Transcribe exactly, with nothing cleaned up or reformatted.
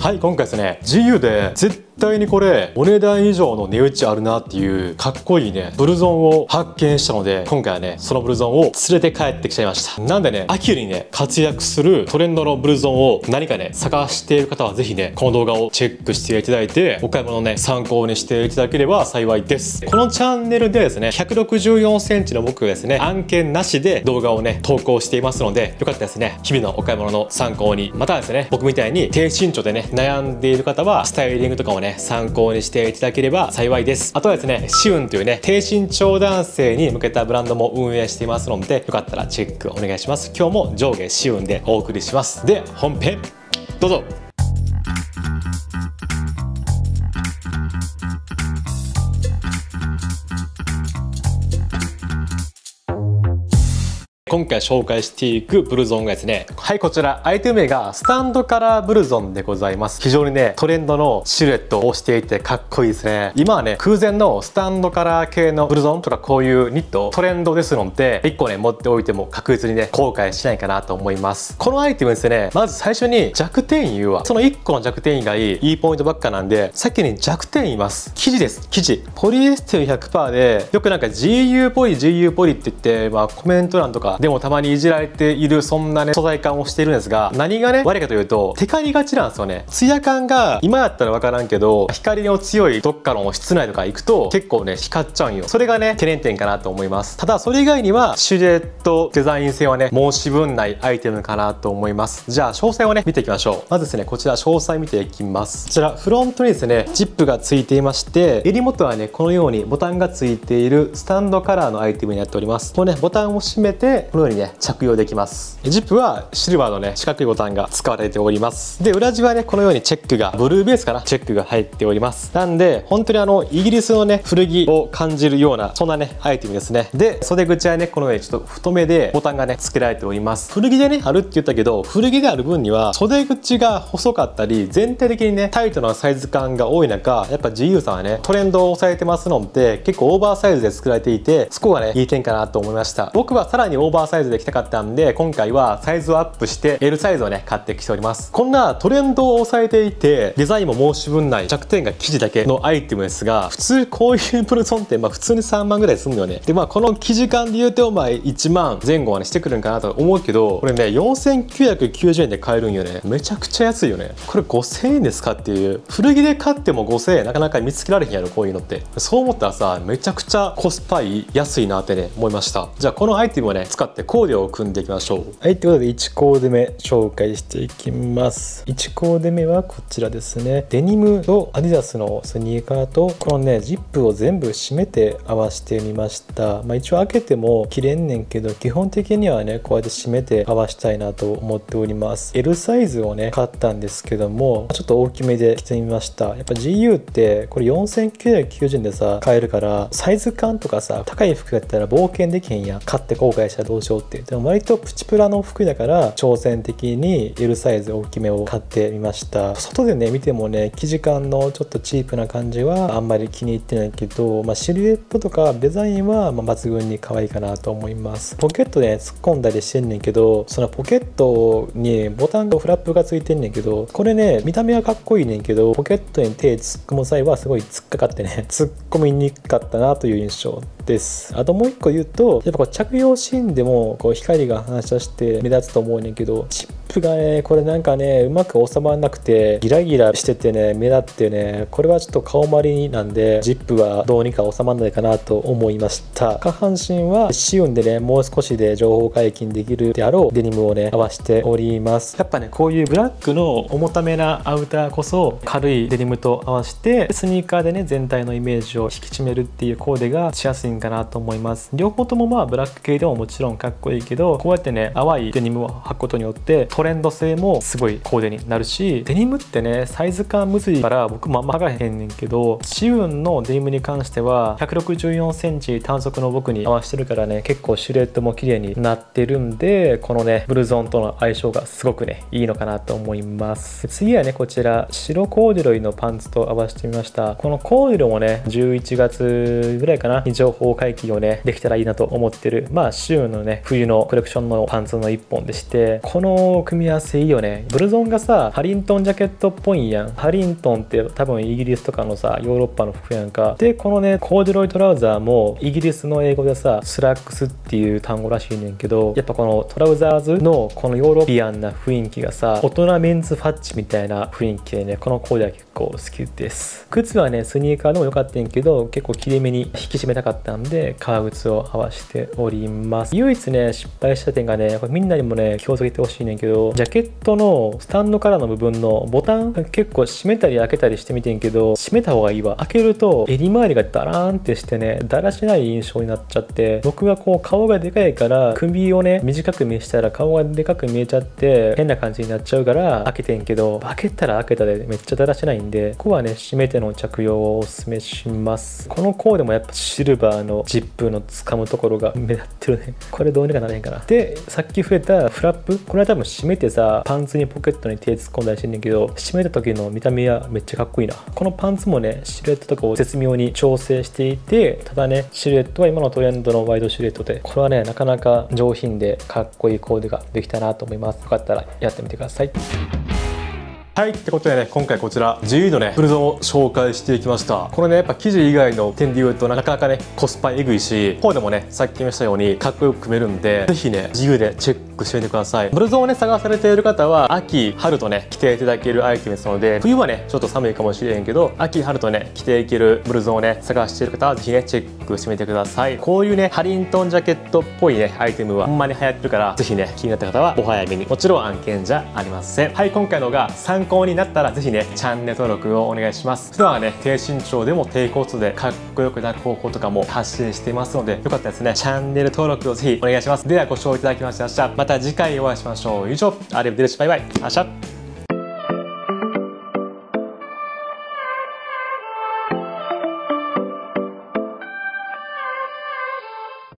はい、今回ですね ジーユー で絶対にこれお値段以上の値打ちあるなっていうかっこいいねブルゾンを発見したので、今回はねそのブルゾンを連れて帰ってきちゃいました。なんでね秋にね活躍するトレンドのブルゾンを何かね探している方はぜひねこの動画をチェックしていただいて、お買い物のね参考にしていただければ幸いです。このチャンネルではですねひゃくろくじゅうよんセンチの僕がですね案件なしで動画をね投稿していますので、よかったらですね日々のお買い物の参考に、またはですね僕みたいに低身長でね悩んでいる方はスタイリングとかをね参考にしていただければ幸いです。あとはですねシウンというね低身長男性に向けたブランドも運営していますので、よかったらチェックお願いします。今日も上下シウンでお送りします。で本編どうぞ。今回紹介していくブルゾンがですね、はい、こちらアイテム名がスタンドカラーブルゾンでございます。非常にねトレンドのシルエットをしていてかっこいいですね。今はね空前のスタンドカラー系のブルゾンとかこういうニットトレンドですので、いっこね持っておいても確実にね後悔しないかなと思います。このアイテムですね、まず最初に弱点言うわ。そのいっこの弱点以外いいポイントばっかなんで、先に弱点言います。生地です。生地ポリエステル ひゃくパーセント で、よくなんか ジーユー ポリ ジーユー ポリって言って、まあ、コメント欄とかでもたまにいじられているそんなね素材感をしているんですが、何がね悪いかというとテカりがちなんですよね。ツヤ感が今やったら分からんけど、光の強いどっかの室内とか行くと結構ね光っちゃうんよ。それがね懸念点かなと思います。ただそれ以外にはシルエットデザイン性はね申し分ないアイテムかなと思います。じゃあ詳細をね見ていきましょう。まずですねこちら詳細見ていきます。こちらフロントにですねジップがついていまして、襟元はねこのようにボタンがついているスタンドカラーのアイテムになっております。このねボタンを閉めてこのようにね着用できます。ジップはシルバーのね四角いボタンが使われております。で裏地はねこのようにチェックがブルーベースかなチェックが入っております。なんで本当にあのイギリスのね古着を感じるようなそんなねアイテムですね。で袖口はねこのようにちょっと太めでボタンがね付けられております。古着でねあるって言ったけど、古着である分には袖口が細かったり全体的にねタイトなサイズ感が多い中、やっぱ ジーユー さんはねトレンドを抑えてますので結構オーバーサイズで作られていて、そこがねいい点かなと思いました。僕はさらにオーバーサイズで着たかったんで、今回はサイズをアップして エル サイズをね買ってきております。こんなトレンドを抑えていてデザインも申し分ない弱点が生地だけのアイテムですが、普通こういうブルゾンってまあ普通にさんまんぐらいするのよね。でまあこの生地感で言うとまあいちまんぜん後はねしてくるんかなと思うけど、これねよんせんきゅうひゃくきゅうじゅうえんで買えるんよね。めちゃくちゃ安いよね。これごせんえんですかっていう、古着で買ってもごせんえんなかなか見つけられへんやろこういうのって。そう思ったらさめちゃくちゃコスパいい安いなってね思いました。じゃあこのアイテムをね使ってコーデを組んでいきましょう。はいということでいちコーデ目紹介していきます。いちコーデ目はこちらですね。デニムとアディダスのスニーカーとこのねジップを全部閉めて合わせてみました。まあ一応開けても着れんねんけど、基本的にはねこうやって閉めて合わせたいなと思っております。 エル サイズをね買ったんですけども、ちょっと大きめで着てみました。やっぱ ジーユー ってこれよんせんきゅうひゃくきゅうじゅうえんでさ買えるから、サイズ感とかさ高い服やったら冒険できへんやん。買って後悔したらどうしようって。でも割とプチプラの服だから挑戦的に エル サイズ大きめを買ってみました。外でね見てもね生地感のちょっとチープな感じはあんまり気に入ってないけど、まあ、シルエットとかデザインはまあ抜群に可愛いかなと思います。ポケットで、ね、突っ込んだりしてんねんけど、そのポケットにボタンとフラップがついてんねんけど、これね見た目はかっこいいねんけどポケットに手突っ込む際はすごい突っかかってね突っ込みにくかったなという印象です。あともう一個言うと、やっぱこう着用シーンでもこう光が反射して目立つと思うねんけど、チップがねこれなんかねうまく収まらなくてギラギラしててね目立ってね、これはちょっと顔まりなんでジップはどうにか収まらないかなと思いました。下半身はシウンでねもう少しで情報解禁できるであろうデニムをね合わせております。やっぱねこういうブラックの重ためなアウターこそ軽いデニムと合わせてスニーカーでね全体のイメージを引き締めるっていうコーデがしやすいんかなと思います。両方ともまあブラック系でももちろんかっこいいけど、こうやってね淡いデニムを履くことによってトレンド性もすごいコーデになるし、デニムってねサイズ感むずいから僕もあんま履かへんねんけど、シウンのデニムに関してはひゃくろくじゅうよんセンチ短足の僕に合わせてるからね結構シルエットも綺麗になってるんで、このねブルゾンとの相性がすごくねいいのかなと思います。次はねこちら白コーデュロイのパンツと合わせてみました。このコーデュロイもねじゅういちがつぐらいかなに情報解禁をねできたらいいなと思ってる、まあシウンのね冬のコレクションのパンツのいっぽんでして、この組組み合わせいいよね。ブルゾンがさハリントンジャケットっぽいんやん。ハリントンって多分イギリスとかのさヨーロッパの服やんか。でこのねコーデュロイトラウザーもイギリスの英語でさスラックスっていう単語らしいねんけど、やっぱこのトラウザーズのこのヨーロピアンな雰囲気がさ大人メンズファッチみたいな雰囲気でね、このコーデは結構好きです。靴はねスニーカーでもよかったんけど結構きれいめに引き締めたかったんで革靴を合わせております。唯一ね失敗した点がね、これみんなにもね気をつけてほしいねんけど、ジャケットのスタンドからの部分のボタン結構閉めたり開けたりしてみてんけど、閉めた方がいいわ。開けると襟周りがダラーンってしてねだらしない印象になっちゃって、僕はこう顔がでかいから首をね短く見したら顔がでかく見えちゃって変な感じになっちゃうから開けてんけど、開けたら開けたでめっちゃだらしないんで、ここはね閉めての着用をおすすめします。このコーデもやっぱシルバーのジップの掴むところが目立ってるね。これどうにかならへんかな。でさっき触れたフラップ、これは多分閉めてさパンツにポケットに手突っ込んだりしてんねんけど、閉めた時の見た目はめっちゃかっこいいな。このパンツもねシルエットとかを絶妙に調整していて、ただねシルエットは今のトレンドのワイドシルエットで、これはねなかなか上品でかっこいいコーデができたなと思います。よかったらやってみてください。はい、ってことでね、今回こちら ジーユー のねブルゾンを紹介していきました。これねやっぱ生地以外の点で言うとなかなかねコスパえぐいし、コーデもねさっき言いましたようにかっこよく組めるんで、ぜひね ジーユー でチェックしてみてください。ブルゾンをね探されている方は秋春とね着ていただけるアイテムですので、冬はねちょっと寒いかもしれへんけど秋春とね着ていけるブルゾンをね探している方はぜひねチェックしてみてください。こういうねハリントンジャケットっぽいねアイテムはほんまに流行ってるから、ぜひね気になった方はお早めに。もちろん案件じゃありません。はい、今回のが参考になったらぜひぜひねチャンネル登録をお願いします。普段はね低身長でも低コストでかっこよくなる方法とかも発信していますので、よかったらですねチャンネル登録をぜひお願いします。ではご視聴いただきましてまた次回お会いしましょう。以上、アレブデルシ、バイバイ。あっしゃ。